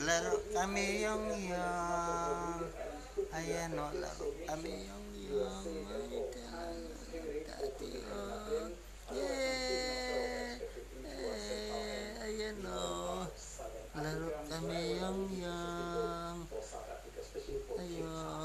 Laro kami Yongyong. Ayan o, laro kami Yongyong. Ay, dati o. Yeah! Ayan o. Laro kami Yongyong. Ayun.